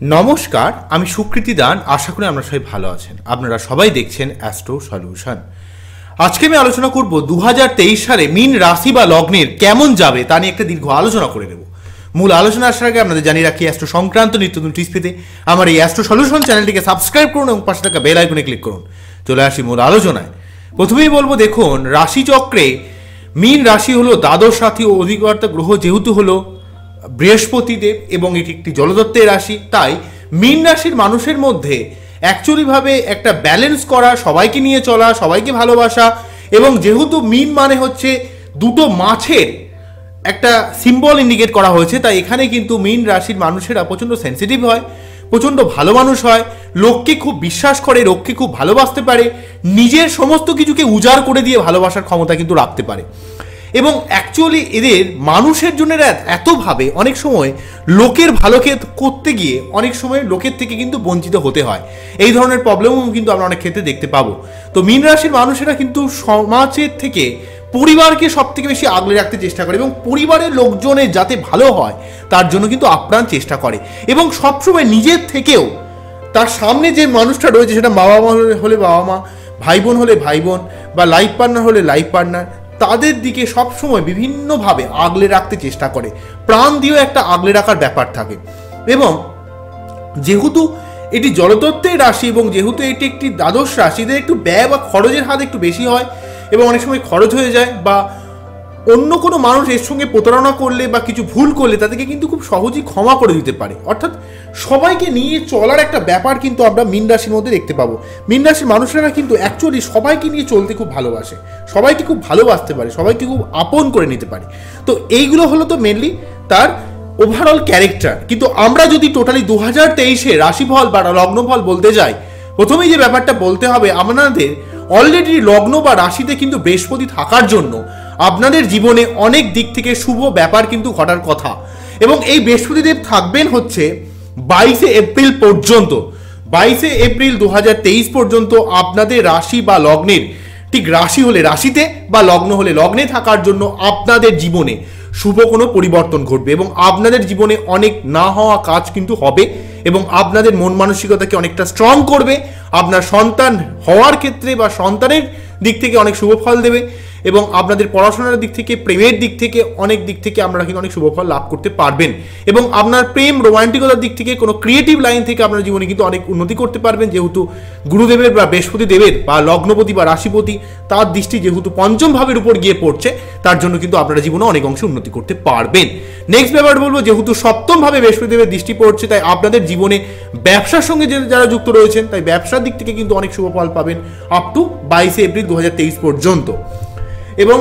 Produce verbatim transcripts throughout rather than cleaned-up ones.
নমস্কার, আমি সুকৃতি দান। আশা করি আপনারা সবাই ভালো আছেন। আপনারা সবাই দেখছেন অ্যাস্ট্রো সলিউশন। আজকে আমি আলোচনা করব দু হাজার তেইশ সালে মীন রাশি বা লগ্নের কেমন যাবে তা নিয়ে একটা দীর্ঘ আলোচনা করে নেব। মূল আলোচনা আসার আগে আপনাদের জানিয়ে রাখি, অ্যাস্ট্রো সংক্রান্ত নিত্য নতুন টিপস পেতে আমার এই অ্যাস্ট্রো সলিউশন চ্যানেলটিকে সাবস্ক্রাইব করুন এবং পাশে থাকা বেল আইকনে ক্লিক করুন। চলে আসি মূল আলোচনায়। প্রথমেই বলবো, দেখুন রাশিচক্রে মীন রাশি হলো দ্বাদশ সাথী ও অধিকর্তা গ্রহ, যেহেতু হলো বৃহস্পতিদেব এবং এটি একটি জলতত্ত্বের রাশি, তাই মীন রাশির মানুষের মধ্যে অ্যাকচুয়ালিভাবে একটা ব্যালেন্স করা, সবাইকে নিয়ে চলা, সবাইকে ভালোবাসা, এবং যেহেতু মীন মানে হচ্ছে দুটো মাছের একটা সিম্বল ইন্ডিকেট করা হয়েছে, তাই এখানে কিন্তু মীন রাশির মানুষেরা প্রচণ্ড সেন্সিটিভ হয়, প্রচণ্ড ভালো মানুষ হয়, লোককে খুব বিশ্বাস করে, লোককে খুব ভালোবাসতে পারে, নিজের সমস্ত কিছুকে উজাড় করে দিয়ে ভালোবাসার ক্ষমতা কিন্তু রাখতে পারে। এবং অ্যাকচুয়ালি এদের মানুষের জন্য এতভাবে অনেক সময় লোকের ভালো করতে গিয়ে অনেক সময় লোকের থেকে কিন্তু বঞ্চিত হতে হয়। এই ধরনের প্রবলেমও কিন্তু আমরা অনেক ক্ষেত্রে দেখতে পাবো। তো মীন রাশির মানুষেরা কিন্তু সমাজের থেকে পরিবারকে সব থেকে বেশি আগলে রাখতে চেষ্টা করে এবং পরিবারের লোকজনের যাতে ভালো হয় তার জন্য কিন্তু আপ্রাণ চেষ্টা করে, এবং সবসময় নিজের থেকেও তার সামনে যে মানুষটা রয়েছে, সেটা বাবা মা হলে বাবা মা, ভাই বোন হলে ভাই বোন, বা লাইফ পার্টনার হলে লাইফ পার্টনার, তাদের দিকে সবসময় বিভিন্নভাবে আগলে রাখতে চেষ্টা করে, প্রাণ দিয়েও একটা আগলে রাখার ব্যাপার থাকে। এবং যেহেতু এটি জলতত্ত্বের রাশি এবং যেহেতু এটি একটি দ্বাদশ রাশি, এদের একটু ব্যয় বা খরচের হাত একটু বেশি হয় এবং অনেক সময় খরচ হয়ে যায়, বা অন্য কোনো মানুষ এর সঙ্গে প্রতারণা করলে বা কিছু ভুল করলে তাদেরকে কিন্তু খুব সহজেই ক্ষমা করে দিতে পারে। অর্থাৎ সবাইকে নিয়ে চলার একটা ব্যাপার কিন্তু আমরা মীন রাশির মধ্যে দেখতে পাবো। মীন রাশির মানুষেরা কিন্তু অ্যাকচুয়ালি সবাইকে নিয়ে চলতে খুব ভালোবাসে, সবাইকে খুব ভালোবাসতে পারে, সবাইকে খুব আপন করে নিতে পারে। তো এইগুলো হলো তো মেনলি তার ওভারঅল ক্যারেক্টার। কিন্তু আমরা যদি টোটালি দু হাজার তেইশে রাশিফল বা লগ্নফল বলতে যাই, প্রথমেই যে ব্যাপারটা বলতে হবে, আপনাদের অলরেডি লগ্ন বা রাশিতে কিন্তু বৃহস্পতি থাকার জন্য আপনাদের জীবনে অনেক দিক থেকে শুভ ব্যাপার কিন্তু ঘটার কথা। এবং এই বৃহস্পতিদেব থাকবেন হচ্ছে বাইশে এপ্রিল পর্যন্ত। বাইশে এপ্রিল দু হাজার তেইশ পর্যন্ত আপনাদের রাশি বা লগ্নের, ঠিক রাশি হলে রাশিতে বা লগ্ন হলে লগ্নে থাকার জন্য আপনাদের জীবনে শুভ কোনো পরিবর্তন ঘটবে এবং আপনাদের জীবনে অনেক না হওয়া কাজ কিন্তু হবে এবং আপনাদের মন মানসিকতাকে অনেকটা স্ট্রং করবে। আপনার সন্তান হওয়ার ক্ষেত্রে বা সন্তানের দিক থেকে অনেক শুভ ফল দেবে এবং আপনাদের পড়াশোনার দিক থেকে, প্রেমের দিক থেকে, অনেক দিক থেকে আপনারা কিন্তু অনেক শুভ ফল লাভ করতে পারবেন। এবং আপনার প্রেম রোমান্টিকতার দিক থেকে, কোনো ক্রিয়েটিভ লাইন থেকে আপনার জীবনে কিন্তু অনেক উন্নতি করতে পারবেন, যেহেতু গুরুদেবের বা বৃহস্পতি দেবের বা লগ্নপতি বা রাশিপতি তার দৃষ্টি যেহেতু পঞ্চম ভাবের উপর গিয়ে পড়ছে, তার জন্য কিন্তু আপনারা জীবনে অনেক অংশে উন্নতি করতে পারবেন। নেক্সট ব্যাপার বলবো, যেহেতু সপ্তম ভাবে বৃহস্পতি দেবের দৃষ্টি পড়ছে, তাই আপনাদের জীবনে ব্যবসার সঙ্গে যারা যুক্ত রয়েছেন, তাই ব্যবসার দিক থেকে কিন্তু অনেক শুভ ফল পাবেন আপ টু বাইশে এপ্রিল দু হাজার তেইশ পর্যন্ত। এবং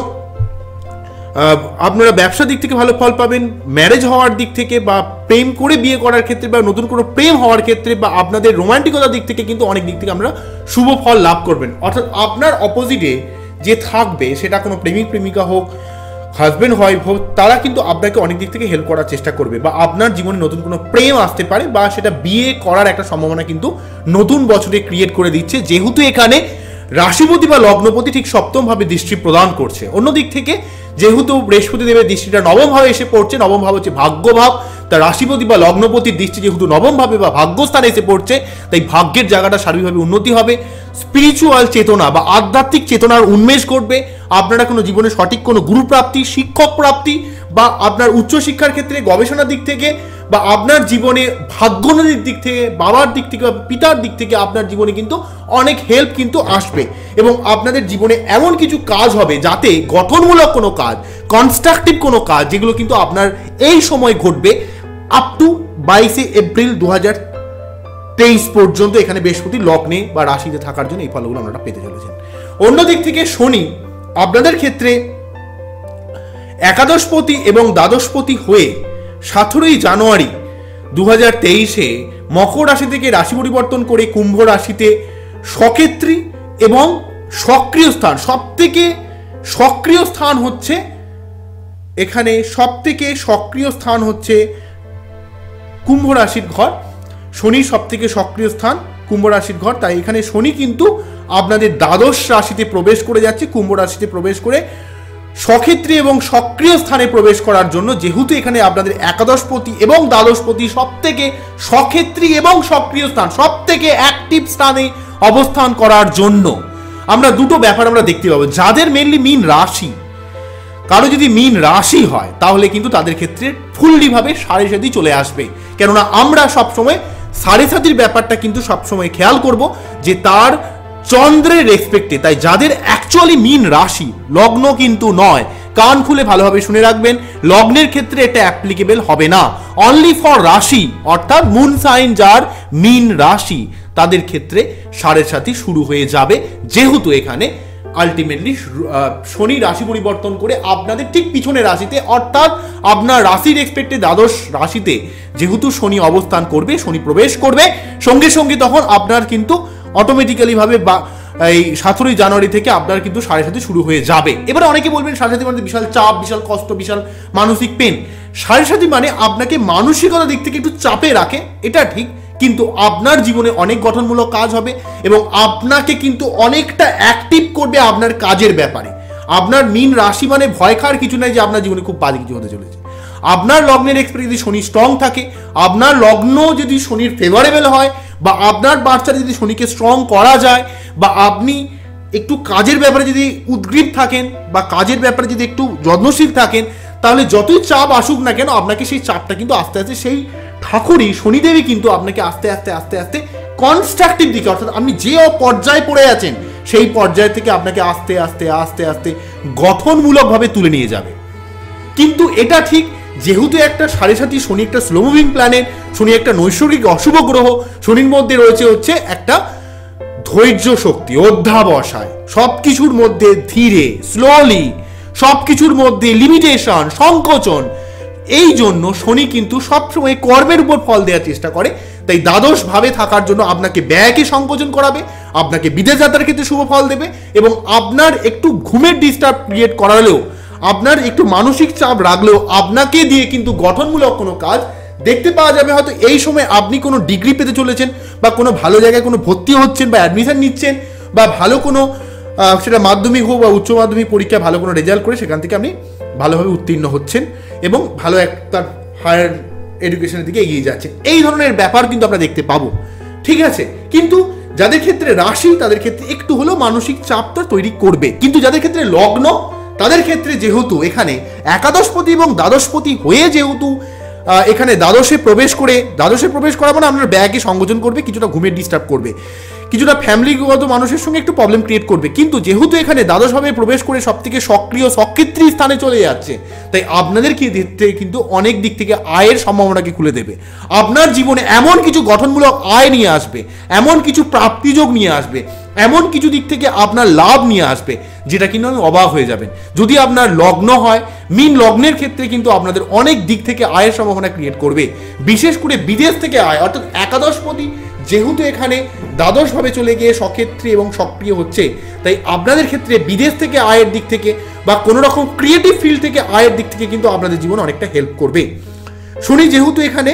আপনারা ব্যবসার দিক থেকে ভালো ফল পাবেন, ম্যারেজ হওয়ার দিক থেকে বা প্রেম করে বিয়ে করার ক্ষেত্রে বা নতুন কোনো প্রেম হওয়ার ক্ষেত্রে বা আপনাদের রোমান্টিকতার দিক থেকে কিন্তু অনেক দিক থেকে আমরা শুভ ফল লাভ করবেন। অর্থাৎ আপনার অপোজিটে যে থাকবে, সেটা কোনো প্রেমিক প্রেমিকা হোক, হাজব্যান্ড ওয়াইফ হোক, তারা কিন্তু আপনাকে অনেক দিক থেকে হেল্প করার চেষ্টা করবে বা আপনার জীবনে নতুন কোনো প্রেম আসতে পারে বা সেটা বিয়ে করার একটা সম্ভাবনা কিন্তু নতুন বছরে ক্রিয়েট করে দিচ্ছে, যেহেতু এখানে রাশিপতি বা লগ্নপতি ঠিক সপ্তম ভাবে দৃষ্টি প্রদান করছে। অন্যদিক থেকে যেহেতু বৃহস্পতি দেবের দৃষ্টিটা নবম ভাবে এসে পড়ছে, নবম ভাব হচ্ছে ভাগ্যভাব, তা রাশিপতি বা লগ্নপতির দৃষ্টি যেহেতু নবম ভাবে বা ভাগ্যস্থানে এসে পড়ছে, তাই ভাগ্যের জায়গাটা সার্বিকভাবে উন্নতি হবে। স্পিরিচুয়াল চেতনা বা আধ্যাত্মিক চেতনার উন্মেষ ঘটবে। আপনারা কোনো জীবনে সঠিক কোনো গুরুপ্রাপ্তি, শিক্ষক প্রাপ্তি বা আপনার উচ্চশিক্ষার ক্ষেত্রে গবেষণার দিক থেকে বা আপনার জীবনে ভাগ্যনদীর দিক থেকে, বাবার দিক থেকে বা পিতার দিক থেকে আপনার জীবনে কিন্তু অনেক হেল্প কিন্তু আসবে এবং আপনাদের জীবনে এমন কিছু কাজ হবে যাতে গঠনমূলক কোনো কাজ, কনস্ট্রাকটিভ কোনো কাজ, যেগুলো কিন্তু আপনার এই সময় ঘটবে আপ টু বাইশে এপ্রিল দু হাজার তেইশ পর্যন্ত। এখানে বৃহস্পতি লগ্নে বা রাশিতে থাকার জন্য এই ফলগুলো আপনারা পেতে চলেছেন। অন্যদিক থেকে শনি আপনাদের ক্ষেত্রে একাদশপতি এবং দ্বাদশপতি হয়ে সতেরোই জানুয়ারি দু হাজার তেইশে মকর রাশি থেকে রাশি পরিবর্তন করে কুম্ভ রাশিতে সক্ষেত্রী এবং সক্রিয় স্থান, সব থেকে সক্রিয় স্থান হচ্ছে এখানে সব থেকে সক্রিয় স্থান হচ্ছে কুম্ভ রাশির ঘর। শনির সব থেকে সক্রিয় স্থান কুম্ভ রাশির ঘর, তাই এখানে শনি কিন্তু আপনাদের দ্বাদশ রাশিতে প্রবেশ করে যাচ্ছে, কুম্ভ রাশিতে প্রবেশ করে সক্ষেত্রী এবং সক্রিয় স্থানে প্রবেশ করার জন্য, যেহেতু এখানে আপনাদের একাদশপতি এবং দ্বাদশপতি সব থেকে সক্ষেত্রী এবং সক্রিয় স্থান, সব থেকে অ্যাক্টিভ স্থানে অবস্থান করার জন্য আমরা দুটো ব্যাপার আমরা দেখতে পাবো। যাদের মেনলি মীন রাশি, কারো যদি মীন রাশি হয় তাহলে কিন্তু তাদের ক্ষেত্রে ফুললি ভাবে সাড়ে সাথী চলে আসবে, কেননা আমরা সবসময় সাড়ে সাথীর ব্যাপারটা কিন্তু সবসময় খেয়াল করব যে তার চন্দ্রের রেসপেক্টে। তাই যাদের অ্যাকচুয়ালি মীন রাশি, লগ্ন কিন্তু নয়, কান খুলে ভালোভাবে শুনে রাখবেন, লগ্নের ক্ষেত্রে এটা অ্যাপ্লিকেবল হবে না, অনলি ফর রাশি, অর্থাৎ মুন সাইন যার মীন রাশি তাদের ক্ষেত্রে সাড়ে সাথী শুরু হয়ে যাবে, যেহেতু এখানে আলটিমেটলি শনি রাশি পরিবর্তন করে আপনাদের ঠিক পিছনে রাশিতে, অর্থাৎ আপনার রাশির এক্সপেক্টে দ্বাদশ রাশিতে যেহেতু শনি অবস্থান করবে, শনি প্রবেশ করবে, সঙ্গে সঙ্গে তখন আপনার কিন্তু অটোমেটিক্যালি ভাবে বা এই সতেরোই জানুয়ারি থেকে আপনার কিন্তু সাড়ে সাথে শুরু হয়ে যাবে। এবারে অনেকে বলবেন সাড়ে সাথে মানে বিশাল চাপ, বিশাল কষ্ট, বিশাল মানসিক পেন। সাড়ে সাথে মানে আপনাকে মানসিকতা দিক থেকে একটু চাপে রাখে, এটা ঠিক, কিন্তু আপনার জীবনে অনেক গঠনমূলক কাজ হবে এবং আপনাকে কিন্তু অনেকটা অ্যাক্টিভ করবে আপনার কাজের ব্যাপারে। আপনার মীন রাশি মানে ভয় খাওয়ার কিছু নাই যে আপনার জীবনে খুব বাজে কিছু হতে চলেছে। আপনার লগ্নের এক্সপেক্ট যদি শনি স্ট্রং থাকে, আপনার লগ্ন যদি শনির ফেভারেবল হয়, বা আপনার বাচ্চারা যদি শনিকে স্ট্রং করা যায়, বা আপনি একটু কাজের ব্যাপারে যদি উদ্গ্রীব থাকেন বা কাজের ব্যাপারে যদি একটু যত্নশীল থাকেন, তাহলে যতই চাপ আসুক না কেন আপনাকে সেই চাপটা কিন্তু আস্তে আস্তে সেই ঠাকুরই শনিদেবী কিন্তু আপনাকে আস্তে আস্তে আস্তে আস্তে কনস্ট্রাকটিভ দিকে, অর্থাৎ আপনি যে পর্যায়ে পড়ে আছেন সেই পর্যায় থেকে আপনাকে আস্তে আস্তে আস্তে আস্তে গঠনমূলকভাবে তুলে নিয়ে যাবে। কিন্তু এটা ঠিক, যেহেতু একটা সাড়ে সাথী শনি একটা স্লো মুভিং প্ল্যানেট, শনি একটা নৈসর্গিক অশুভ গ্রহ, শনির মধ্যে রয়েছে হচ্ছে একটা ধৈর্য শক্তি, অধ্যাবসায়, সব কিছুর মধ্যে ধীরে স্লোলি, সব কিছুর মধ্যে লিমিটেশন, সংকোচন। এই জন্য শনি কিন্তু সবসময় কর্মের উপর ফল দেওয়ার চেষ্টা করে। তাই দ্বাদশ ভাবে থাকার জন্য আপনাকে ব্যয়কে সংকোচন করাবে, আপনাকে বিদেশ যাত্রার ক্ষেত্রে শুভ ফল দেবে, এবং আপনার একটু ঘুমের ডিস্টার্ব ক্রিয়েট করালেও, আপনার একটু মানসিক চাপ রাখলেও আপনাকে দিয়ে কিন্তু গঠনমূলক কোনো কাজ দেখতে পাওয়া যাবে। হয়তো এই সময় আপনি কোনো ডিগ্রি পেতে চলেছেন, বা কোনো ভালো জায়গায় কোনো ভর্তি হচ্ছেন বা অ্যাডমিশন নিচ্ছেন, বা ভালো কোনো সেটা মাধ্যমিক হোক বা উচ্চ মাধ্যমিক পরীক্ষায় ভালো কোনো রেজাল্ট করে সেখান থেকে আপনি ভালোভাবে উত্তীর্ণ হচ্ছেন এবং ভালো একটা হায়ার এডুকেশনের দিকে এগিয়ে যাচ্ছেন। এই ধরনের ব্যাপার কিন্তু আমরা দেখতে পাবো, ঠিক আছে। কিন্তু যাদের ক্ষেত্রে রাশি তাদের ক্ষেত্রে একটু হলেও মানসিক চাপটা তৈরি করবে। কিন্তু যাদের ক্ষেত্রে লগ্ন, তাদের ক্ষেত্রে যেহেতু এখানে একাদশপতি এবং দ্বাদশপতি হয়ে যেহেতু এখানে দ্বাদশে প্রবেশ করে, দ্বাদশে প্রবেশ করা মানে আপনার ব্যাগে সংযোজন করবে, কিছুটা ঘুমের ডিস্টার্ব করবে, কিছুটা ফ্যামিলিগত মানুষের সঙ্গে একটু প্রবলেম ক্রিয়েট করবে। কিন্তু যেহেতু এখানে দ্বাদশভাবে প্রবেশ করে সব থেকে সক্রিয় সক্ষেত্রী স্থানে চলে যাচ্ছে, তাই আপনাদের ক্ষেত্রে কিন্তু অনেক দিক থেকে আয়ের সম্ভাবনাকে খুলে দেবে। আপনার জীবনে এমন কিছু গঠনমূলক আয় নিয়ে আসবে, এমন কিছু প্রাপ্তিযোগ নিয়ে আসবে, এমন কিছু দিক থেকে আপনার লাভ নিয়ে আসবে যেটা কিন্তু আমি অবাক হয়ে যাবেন। যদি আপনার লগ্ন হয়, মীন লগ্নের ক্ষেত্রে কিন্তু আপনাদের অনেক দিক থেকে আয়ের সম্ভাবনা ক্রিয়েট করবে। বিশেষ করে বিদেশ থেকে আয়, অর্থাৎ একাদশপতি যেহেতু এখানে দ্বাদশভাবে চলে গিয়ে সক্ষেত্রী এবং সক্রিয় হচ্ছে, তাই আপনাদের ক্ষেত্রে বিদেশ থেকে আয়ের দিক থেকে বা কোনো রকম ক্রিয়েটিভ ফিল্ড থেকে আয়ের দিক থেকে কিন্তু আপনাদের জীবনে অনেকটা হেল্প করবে। শনি যেহেতু এখানে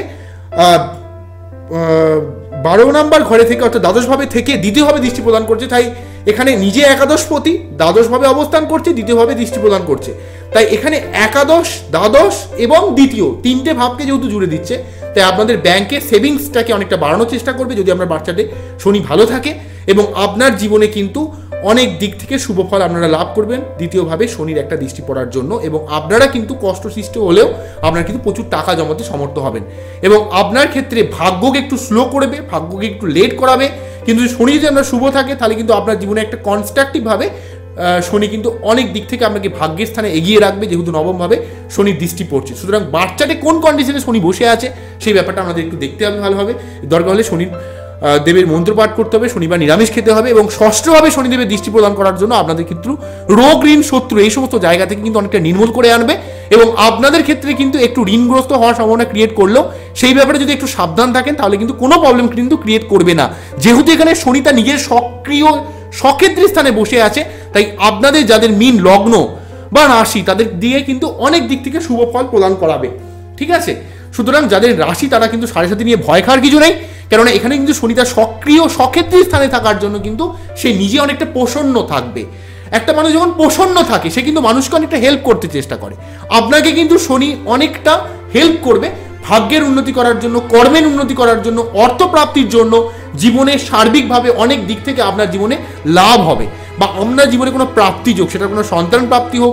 বারো নম্বর ঘরে থেকে অর্থাৎ দ্বাদশভাবে থেকে দ্বিতীয়ভাবে দৃষ্টি প্রদান করছে, তাই এখানে নিজে একাদশপতি দ্বাদশভাবে অবস্থান করছে, দ্বিতীয়ভাবে দৃষ্টি প্রদান করছে। তাই এখানে একাদশ, দ্বাদশ এবং দ্বিতীয় তিনটে ভাবকে যেহেতু জুড়ে দিচ্ছে, তাই আপনাদের ব্যাংকের সেভিংসটাকে অনেকটা বাড়ানোর চেষ্টা করবে যদি আপনার বাচ্চাতে শনি ভালো থাকে, এবং আপনার জীবনে কিন্তু অনেক দিক থেকে শুভ ফল আপনারা লাভ করবেন দ্বিতীয়ভাবে শনির একটা দৃষ্টি পড়ার জন্য। এবং আপনারা কিন্তু কষ্ট সৃষ্টি হলেও আপনারা কিন্তু প্রচুর টাকা জমাতে সমর্থ হবেন, এবং আপনার ক্ষেত্রে ভাগ্যকে একটু স্লো করবে, ভাগ্যকে একটু লেট করাবে। কিন্তু শনি যদি আপনার শুভ থাকে তাহলে কিন্তু আপনার জীবনে একটা কনস্ট্রাকটিভভাবে শনি কিন্তু অনেক দিক থেকে আপনাকে ভাগ্যের স্থানে এগিয়ে রাখবে, যেহেতু নবমভাবে শনির দৃষ্টি পড়ছে। সুতরাং বাচ্চাতে কোন কন্ডিশনে শনি বসে আছে সেই ব্যাপারটা আমাদের একটু দেখতে হবে ভালোভাবে। দরকার হলে শনির দেবের মন্ত্রপাঠ করতে হবে, শনিবার নিরামিষ খেতে হবে, এবং ষষ্ঠভাবে শনিদেবের দৃষ্টি প্রদান করার জন্য আপনাদের কিন্তু রোগ, ঋণ, শত্রু এই সমস্ত জায়গা থেকে কিন্তু অনেকটা নির্মূল করে আনবে। এবং আপনাদের ক্ষেত্রে কিন্তু একটু ঋণগ্রস্ত হওয়ার সম্ভাবনা ক্রিয়েট করলেও সেই ব্যাপারে যদি একটু সাবধান থাকেন তাহলে কিন্তু কোনো প্রবলেম কিন্তু ক্রিয়েট করবে না। যেহেতু এখানে শনি তার নিজের সক্রিয় সক্ষেত্রী স্থানে বসে আছে, তাই আপনাদের যাদের মীন লগ্ন বা রাশি তাদের দিয়ে কিন্তু অনেক দিক থেকে শুভ ফল প্রদান করাবে, ঠিক আছে। সুতরাং যাদের রাশি তারা কিন্তু সাড়ে সাথে নিয়ে ভয় খাওয়ার কিছু নেই, কেননা এখানে কিন্তু শনি তার সক্রিয় সক্ষেত্রী স্থানে থাকার জন্য কিন্তু সে নিজে অনেকটা প্রসন্ন থাকবে। একটা মানুষ যখন প্রসন্ন থাকে সে কিন্তু মানুষকে অনেকটা হেল্প করতে চেষ্টা করে। আপনাকে কিন্তু শনি অনেকটা হেল্প করবে ভাগ্যের উন্নতি করার জন্য, কর্মের উন্নতি করার জন্য, অর্থপ্রাপ্তির জন্য। জীবনে সার্বিকভাবে অনেক দিক থেকে আপনার জীবনে লাভ হবে, বা আপনার জীবনে কোনো প্রাপ্তি যোগ, সেটা কোনো সন্তান প্রাপ্তি হোক,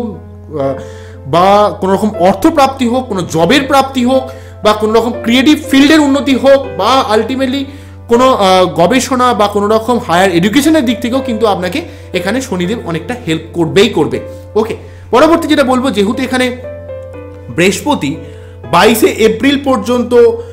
বা কোনো রকম অর্থপ্রাপ্তি হোক, কোনো জবের প্রাপ্তি হোক, বা কোনো রকম ক্রিয়েটিভ ফিল্ডের উন্নতি হোক, বা আলটিমেটলি কোনো গবেষণা বা কোনো রকম হায়ার এডুকেশনের দিক থেকেও কিন্তু আপনাকে এখানে শনিদেব অনেকটা হেল্প করবেই করবে। ওকে, পরবর্তী যেটা বলবো, যেহেতু এখানে বৃহস্পতি বাইশে এপ্রিল পর্যন্ত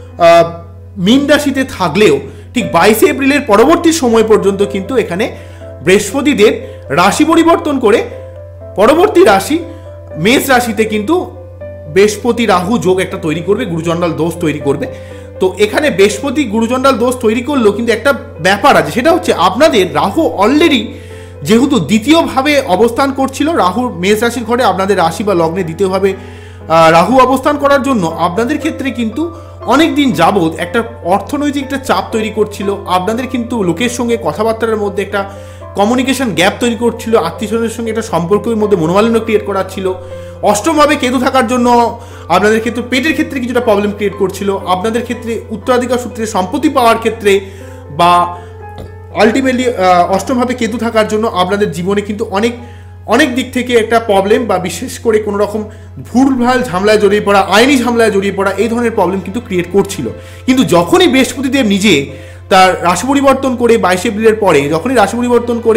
মীন রাশিতে থাকলেও ঠিক বাইশে এপ্রিলের পরবর্তী সময় পর্যন্ত কিন্তু এখানে বৃহস্পতিদেব রাশি পরিবর্তন করে পরবর্তী রাশি মেষ রাশিতে কিন্তু বৃহস্পতি রাহু যোগ একটা তৈরি করবে, গুরুচণ্ডাল দোষ তৈরি করবে। তো এখানে বৃহস্পতি গুরুচণ্ডাল দোষ তৈরি করলেও কিন্তু একটা ব্যাপার আছে, সেটা হচ্ছে আপনাদের রাহু অলরেডি যেহেতু দ্বিতীয়ভাবে অবস্থান করছিল, রাহু মেষ রাশির ঘরে আপনাদের রাশি বা লগ্নে দ্বিতীয়ভাবে রাহু অবস্থান করার জন্য আপনাদের ক্ষেত্রে কিন্তু অনেক দিন যাবৎ একটা অর্থনৈতিক একটা চাপ তৈরি করছিল। আপনাদের কিন্তু লোকের সঙ্গে কথাবার্তার মধ্যে একটা কমিউনিকেশন গ্যাপ তৈরি করছিল, আত্মীয়স্বজনের সঙ্গে একটা সম্পর্কের মধ্যে মনোমালিন্য ক্রিয়েট করাচ্ছিল। অষ্টমভাবে কেতু থাকার জন্য আপনাদের ক্ষেত্রে পেটের ক্ষেত্রে কিছুটা প্রবলেম ক্রিয়েট করছিল। আপনাদের ক্ষেত্রে উত্তরাধিকার সূত্রে সম্পত্তি পাওয়ার ক্ষেত্রে, বা আলটিমেটলি অষ্টমভাবে কেতু থাকার জন্য আপনাদের জীবনে কিন্তু অনেক অনেক দিক থেকে একটা প্রবলেম, বা বিশেষ করে কোনো রকম ভুলভাল ঝামেলায় জড়িয়ে পড়া, আইনি ঝামেলায় জড়িয়ে পড়া, এই ধরনের প্রবলেম কিন্তু ক্রিয়েট করছিল। কিন্তু যখনই বৃহস্পতিদেব নিজে তার রাশি পরিবর্তন করে বাইশে এপ্রিলের পরে যখনই রাশি পরিবর্তন করে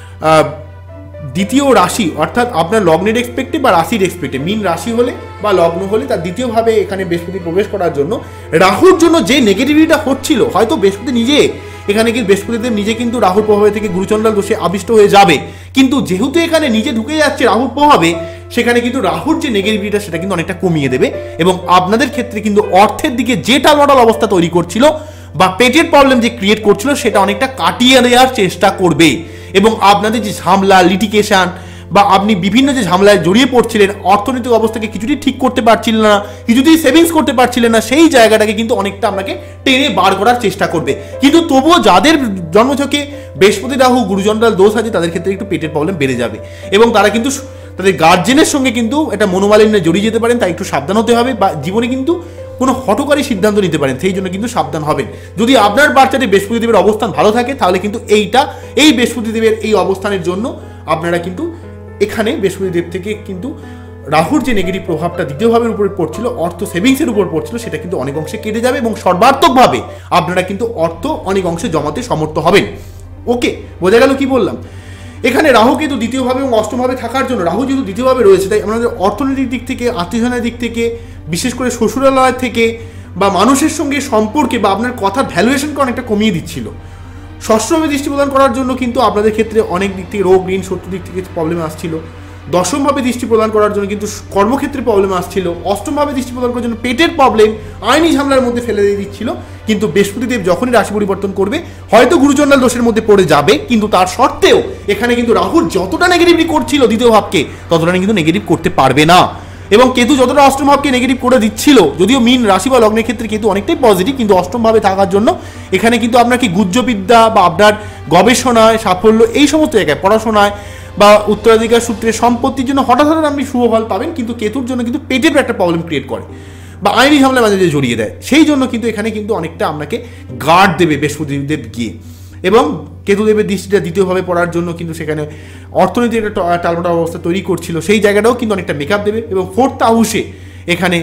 দ্বিতীয় রাশি অর্থাৎ আপনার লগ্নের এক্সপেক্টে বা রাশির এক্সপেক্টে, মীন রাশি হলে বা লগ্ন হলে তার দ্বিতীয়ভাবে এখানে বৃহস্পতি প্রবেশ করার জন্য রাহুর জন্য যে নেগেটিভিটিটা হচ্ছিল, হয়তো বৃহস্পতি নিজে এখানে কিন্তু বৃহস্পতিদেব নিজে কিন্তু রাহুর প্রভাবে থেকে গুরুচণ্ডাল দোষে আবিষ্ট হয়ে যাবে, কিন্তু যেহেতু এখানে নিজে ঢুকে যাচ্ছে রাহুর প্রভাবে, সেখানে কিন্তু রাহুর যে নেগেটিভিটিটা সেটা কিন্তু অনেকটা কমিয়ে দেবে, এবং আপনাদের ক্ষেত্রে কিন্তু অর্থের দিকে যে টালমাটাল অবস্থা তৈরি করছিল বা পেটের প্রবলেম যে ক্রিয়েট করছিল সেটা অনেকটা কাটিয়ে দেওয়ার চেষ্টা করবে। এবং আপনাদের যে ঝামেলা, লিটিগেশন, বা আপনি বিভিন্ন যে ঝামেলায় জড়িয়ে পড়ছিলেন, অর্থনৈতিক অবস্থাকে কিছুতেই ঠিক করতে পারছিলেন না, কিছুতেই সেভিংস করতে পারছিলেন না, সেই জায়গাটাকে কিন্তু অনেকটা আপনাকে টেনে বার করার চেষ্টা করবে। কিন্তু তবুও যাদের জন্মছকে বৃহস্পতি রাহু গুরুচণ্ডাল দোষ আছে তাদের ক্ষেত্রে একটু পেটের প্রবলেম বেড়ে যাবে, এবং তারা কিন্তু তাদের গার্জেনের সঙ্গে কিন্তু একটা মনোমালিন্যে জড়িয়ে যেতে পারেন, তাই একটু সাবধান হতে হবে, বা জীবনে কিন্তু কোনো হঠকারী সিদ্ধান্ত নিতে পারেন, সেই জন্য কিন্তু সাবধান হবেন। যদি আপনার বাচ্চাটি বৃহস্পতিদেবের অবস্থান ভালো থাকে তাহলে কিন্তু এইটা এই বৃহস্পতিদেবের এই অবস্থানের জন্য আপনারা কিন্তু এখানে বৃহস্পতিদেব থেকে কিন্তু রাহুর যে নেগেটিভ প্রভাবটা দ্বিতীয়ভাবের উপরে পড়ছিল, অর্থ সেভিংসের উপর পড়ছিল, সেটা কিন্তু অনেক অংশে কেটে যাবে, এবং সর্বাত্মকভাবে আপনারা কিন্তু অর্থ অনেক অংশে জমাতে সমর্থ হবেন। ওকে, বোঝা গেল কি বললাম? এখানে রাহু কিন্তু দ্বিতীয়ভাবে এবং অষ্টমভাবে থাকার জন্য, রাহু যেহেতু দ্বিতীয়ভাবে রয়েছে তাই আমাদের অর্থনৈতিক দিক থেকে, আত্মীয়স্বজনের দিক থেকে, বিশেষ করে শ্বশুরালয় থেকে বা মানুষের সঙ্গে সম্পর্কে বা আপনার কথার ভ্যালুয়েশনকে অনেকটা কমিয়ে দিচ্ছিল। ষষ্ঠভাবে দৃষ্টি প্রদান করার জন্য কিন্তু আপনাদের ক্ষেত্রে অনেক দিক থেকে রোগ, ঋণ, শত্রু দিক থেকে প্রবলেম আসছিল। দশমভাবে দৃষ্টি প্রদান করার জন্য কিন্তু কর্মক্ষেত্রে প্রবলেম আসছিল। অষ্টমভাবে দৃষ্টি প্রদান করার জন্য পেটের প্রবলেম, আইনি ঝামেলার মধ্যে ফেলে দিয়ে দিচ্ছিল। কিন্তু বৃহস্পতিদেব যখনই রাশি পরিবর্তন করবে হয়তো গুরুচণ্ডাল দোষের মধ্যে পড়ে যাবে, কিন্তু তার সত্ত্বেও এখানে কিন্তু রাহুর যতটা নেগেটিভ করছিল দ্বিতীয় ভাবকে, ততটা কিন্তু নেগেটিভ করতে পারবে না। এবং কেতু যতটা অষ্টম ভাবকে নেগেটিভ করে দিচ্ছিল, যদিও মীন রাশি বা লগ্নের ক্ষেত্রে কেতু অনেকটাই পজিটিভ, কিন্তু অষ্টম ভাবে থাকার জন্য এখানে কিন্তু আপনার কি গুহ্যবিদ্যা বা আপনার গবেষণায় সাফল্য, এই সমস্ত জায়গায় পড়াশোনায় বা উত্তরাধিকার সূত্রে সম্পত্তির জন্য হঠাৎ হঠাৎ আপনি শুভ ফল পাবেন, কিন্তু কেতুর জন্য কিন্তু পেটের একটা প্রবলেম ক্রিয়েট করে বা আইনি ঝামেলার মাঝে জড়িয়ে দেয়। সেই জন্য কিন্তু এখানে কিন্তু অনেকটা আপনাকে গার্ড দেবে বৃহস্পতিদেব গিয়ে, এবং কেতুদেবের দৃষ্টিটা দ্বিতীয়ভাবে পড়ার জন্য কিন্তু সেখানে অর্থনৈতিক একটা টালমাটাল অবস্থা তৈরি করছিল, সেই জায়গাটাও কিন্তু অনেকটা মেকআপ দেবে। এবং ফোর্থ হাউসে এখানে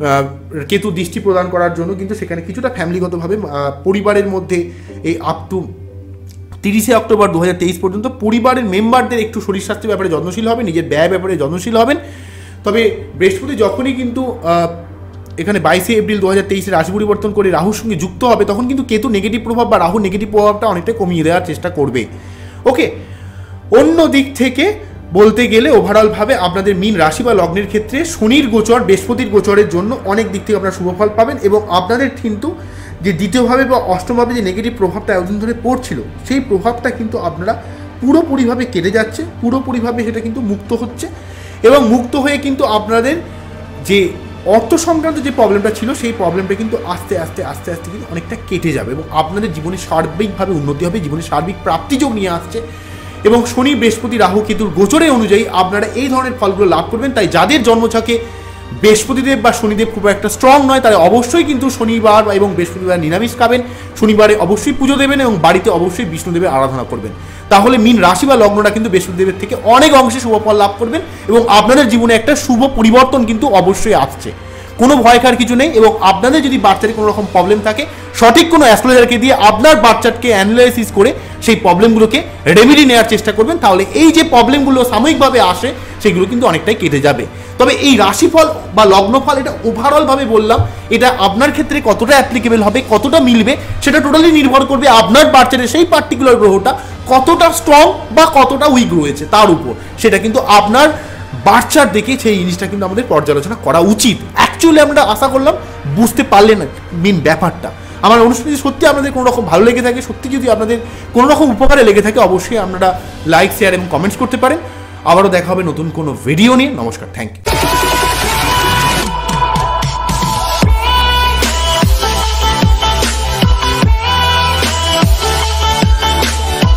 কেতু দৃষ্টি প্রদান করার জন্য কিন্তু সেখানে কিছুটা ফ্যামিলিগতভাবে পরিবারের মধ্যে এই আপ টু তিরিশে অক্টোবর দু হাজার তেইশ পর্যন্ত পরিবারের মেম্বারদের একটু শরীর স্বাস্থ্যের ব্যাপারে যত্নশীল হবে, নিজের ব্যয় ব্যাপারে যত্নশীল হবেন। তবে বৃহস্পতি যখনই কিন্তু এখানে বাইশে এপ্রিল দু হাজার তেইশে রাশি পরিবর্তন করে রাহুর সঙ্গে যুক্ত হবে, তখন কিন্তু কেতু নেগেটিভ প্রভাব বা রাহুর নেগেটিভ প্রভাবটা অনেকটা কমিয়ে দেওয়ার চেষ্টা করবে। ওকে, অন্য দিক থেকে বলতে গেলে ওভারঅলভাবে আপনাদের মীন রাশি বা লগ্নের ক্ষেত্রে শনির গোচর, বৃহস্পতির গোচরের জন্য অনেক দিক থেকে আপনারা শুভফল পাবেন, এবং আপনাদের কিন্তু যে দ্বিতীয়ভাবে বা অষ্টমভাবে যে নেগেটিভ প্রভাবটা এতদিন ধরে পড়ছিল, সেই প্রভাবটা কিন্তু আপনারা পুরোপুরিভাবে কেটে যাচ্ছে, পুরোপুরিভাবে সেটা কিন্তু মুক্ত হচ্ছে, এবং মুক্ত হয়ে কিন্তু আপনাদের যে অর্থ সংক্রান্ত যে প্রবলেমটা ছিল সেই প্রবলেমটা কিন্তু আস্তে আস্তে আস্তে আস্তে কিন্তু অনেকটা কেটে যাবে, এবং আপনাদের জীবনে সার্বিকভাবে উন্নতি হবে, জীবনে সার্বিক প্রাপ্তিযোগ নিয়ে আসছে। এবং শনি বৃহস্পতি রাহু কেতুর গোচরে অনুযায়ী আপনারা এই ধরনের ফলগুলো লাভ করবেন। তাই যাদের জন্মছকে বৃহস্পতিদেব বা শনিদেব খুব একটা স্ট্রং নয় তারা অবশ্যই কিন্তু শনিবার এবং বৃহস্পতিবার নিরামিষ খাবেন, শনিবারে অবশ্যই পুজো দেবেন এবং বাড়িতে অবশ্যই বিষ্ণুদেবের আরাধনা করবেন। তাহলে মীন রাশি বা লগ্নটা কিন্তু বৃহস্পতিদেবের থেকে অনেক অংশে শুভ ফল লাভ করবেন এবং আপনাদের জীবনে একটা শুভ পরিবর্তন কিন্তু অবশ্যই আসছে। কোনো ভয় খাওয়ার কিছু নেই। এবং আপনাদের যদি বাচ্চার কোনো রকম প্রবলেম থাকে সঠিক কোনো অ্যাস্ট্রোলজারকে দিয়ে আপনার বাচ্চাকে অ্যানালাইসিস করে সেই প্রবলেমগুলোকে রেমেডি নেওয়ার চেষ্টা করবেন। তাহলে এই যে প্রবলেমগুলো সাময়িকভাবে আসে সেগুলো কিন্তু অনেকটাই কেটে যাবে। তবে এই রাশিফল বা লগ্নফল এটা ওভারঅলভাবে বললাম, এটা আপনার ক্ষেত্রে কতটা অ্যাপ্লিকেবল হবে, কতটা মিলবে সেটা টোটালি নির্ভর করবে আপনার বাচ্চাদের সেই পার্টিকুলার গ্রহটা কতটা স্ট্রং বা কতটা উইক রয়েছে তার উপর। সেটা কিন্তু আপনার বাচ্চার দেখে সেই জিনিসটা কিন্তু আমাদের পর্যালোচনা করা উচিত। অ্যাকচুয়ালি আমরা আশা করলাম বুঝতে পারলেন মেন ব্যাপারটা। আমার অনুষ্ঠান যদি সত্যি আপনাদের কোনো রকম ভালো লেগে থাকে, সত্যি যদি আপনাদের কোনো রকম উপকারে লেগে থাকে, অবশ্যই আপনারা লাইক শেয়ার এবং কমেন্টস করতে পারেন। আবারও দেখা হবে নতুন কোনো ভিডিও নিয়ে। নমস্কার, থ্যাংক ইউ।